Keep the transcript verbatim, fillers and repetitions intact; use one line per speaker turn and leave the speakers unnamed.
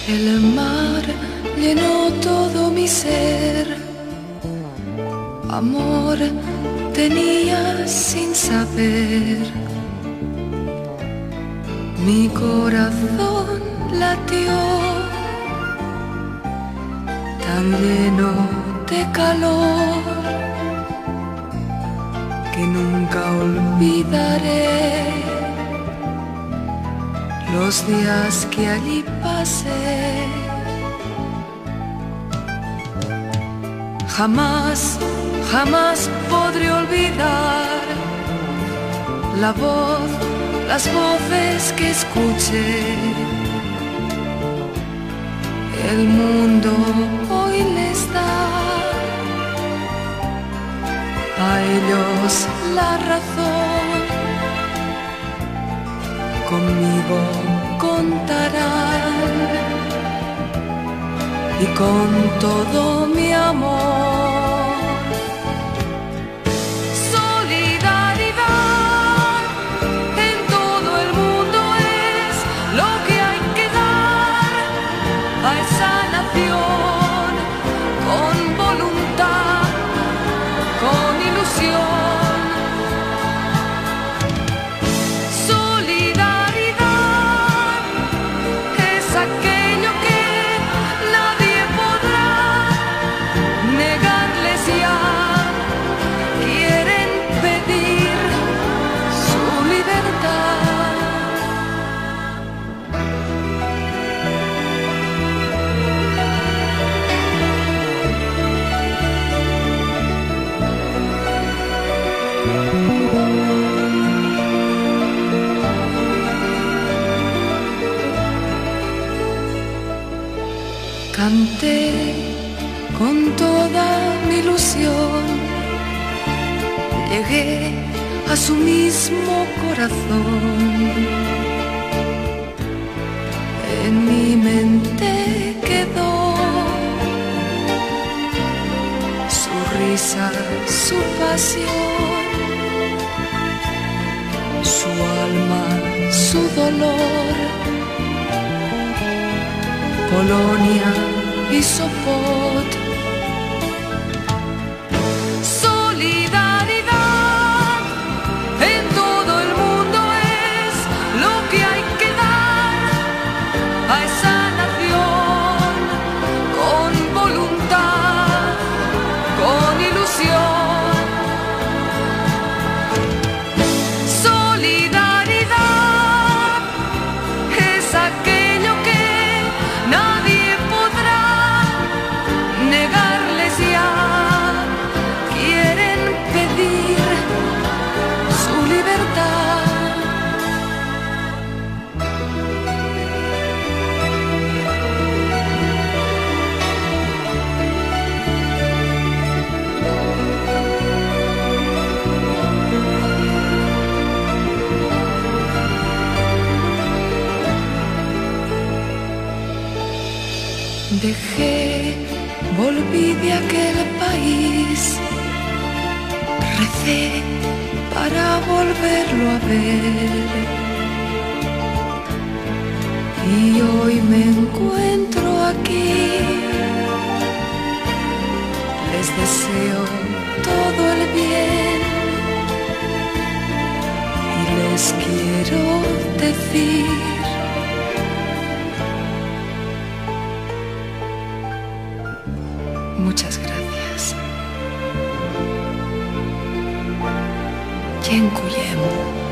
El mar llenó todo mi ser, amor tenía sin saber. Mi corazón latió, tan lleno de calor, que nunca olvidaré los días que allí pasé. Jamás, jamás podré olvidar la voz, las voces que escuché. El mundo hoy les da a ellos la razón. Conmigo contarán y con todo mi amor. Solidaridad en todo el mundo es lo que hay que dar a esa nación, con voluntad, con ilusión. Canté con toda mi ilusión, llegué a su mismo corazón. En mi mente quedó su risa, su pasión, su alma, su dolor. Polonia y Sopot. Solidaridad en todo el mundo es lo que hay que dar a esa nación, con voluntad, con ilusión. Solidaridad es aquello que nadie podrá negarles ya. Quieren pedir su libertad. Dejé, volví de aquel país, recé para volverlo a ver. Y hoy me encuentro aquí, les deseo todo el bien y les quiero decir: muchas gracias. Dziękujemy.